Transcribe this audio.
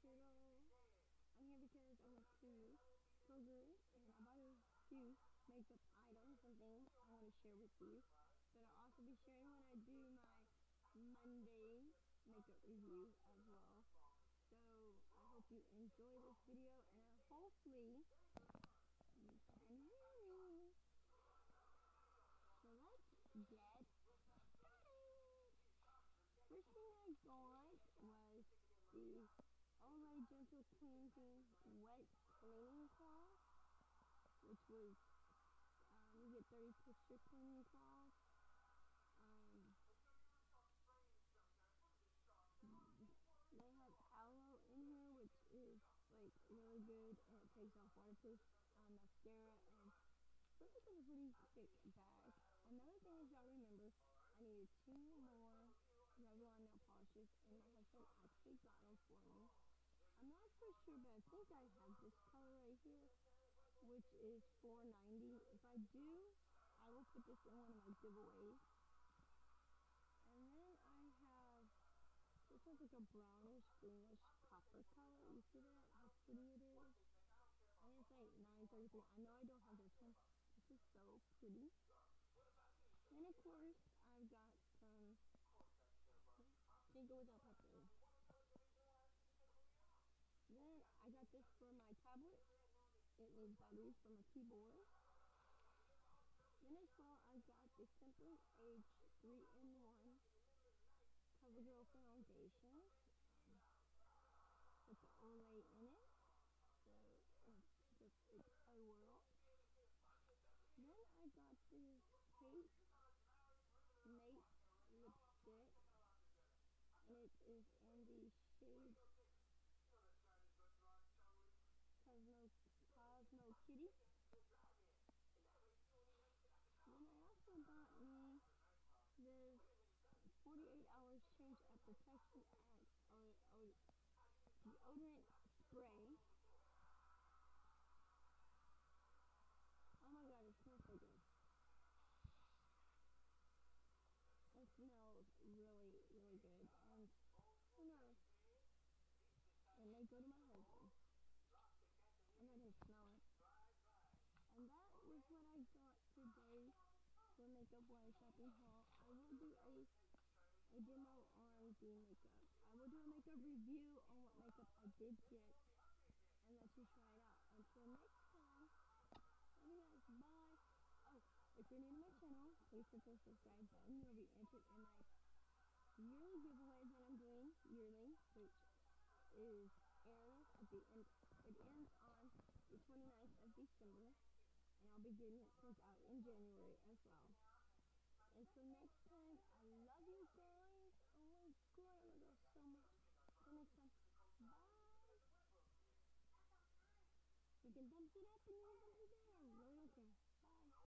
Kroger Haul. I'm here because I went to Kroger and I bought a few makeup items and things I want to share with you. But I'll also be sharing when I do my Monday makeup review as well. So I hope you enjoy this video and hopefully you can hear me. So let's get started. First thing I got was the Olay Gentle Cleansing Wet Cleaning Cloth, which was, you get 30 texture cleaning cloths. They have aloe in here, which is like really good, and it takes off waterproof mascara, and looks like a pretty thick bag. Another thing is, y'all remember, I needed 2 more Revlon nail polishes, and my husband actually got them for me. I'm not for sure, but I think I have this color right here, which is $4.90. If I do, I will put this in one of my giveaways. And then I have, this one's like a brownish, greenish copper color. You see that? How pretty it is? And it's like $9.33. I know I don't have this one. This is so pretty. And of course, I've got some Jingle Without Pepper. Then I got this for my tablet. It needs batteries for my keyboard. Then as well, I got the Simply Age 3-in-1 CoverGirl Foundation with the Olay in it. So it's a whirl. Then I got this Kate Mate lipstick, and it is in the shade Cosmo Kitty. Then I also got me this 48 hours change of protection deodorant spray. Oh my god, it smells so good. It smells really, really good. And who knows? It may go to my husband. I'm not going to smell it. And that was what I got today for Makeup Wise Shopping Haul. I will do a demo on the makeup. I will do a makeup review on what makeup I did get and let you try it out. Until next time, love you guys. Bye. Oh, if you're new to my channel, please hit the subscribe button. You'll be entered in my yearly giveaways that I'm doing yearly, which is ends at the end. It ends on the 29th of December, and I'll be getting it sent out in January as well. Until next time, I love you guys. Oh my god, I love you so much. Until next time, bye. You can thumbs it up and you can